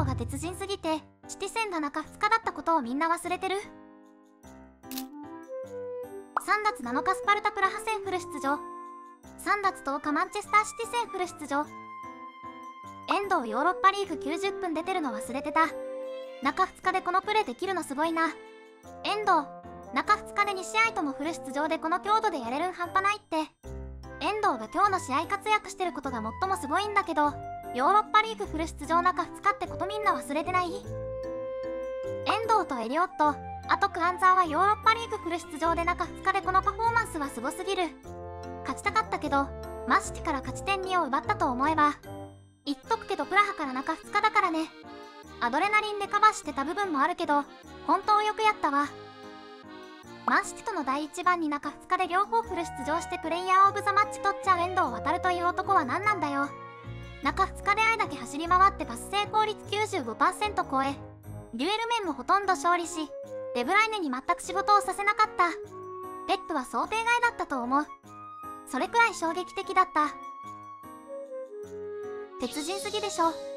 が鉄人すぎてシティ戦が中2日だったことをみんな忘れてる。3月7日スパルタプラハ戦フル出場。3月10日マンチェスターシティ戦フル出場。遠藤ヨーロッパリーグ90分出てるの忘れてた。中2日でこのプレーできるのすごいな。遠藤、中2日で2試合ともフル出場でこの強度でやれるん半端ないって。遠藤が今日の試合活躍してることが最もすごいんだけど、ヨーロッパリーグフル出場中2日ってことみんな忘れてない？遠藤とエリオット、あとクアンザーはヨーロッパリーグフル出場で中2日でこのパフォーマンスはすごすぎる。勝ちたかったけど、マシティから勝ち点2を奪ったと思えば。言っとくけどプラハから中2日だからね。アドレナリンでカバーしてた部分もあるけど、本当よくやったわ。マンシティとの第1番に中2日で両方フル出場してプレイヤーオブザマッチ取っちゃう遠藤航という男は何なんだよ。中2日であれだけ走り回ってパス成功率 95% 超え、デュエル面もほとんど勝利し、デブライネに全く仕事をさせなかった。ペップは想定外だったと思う。それくらい衝撃的だった。鉄人すぎでしょ。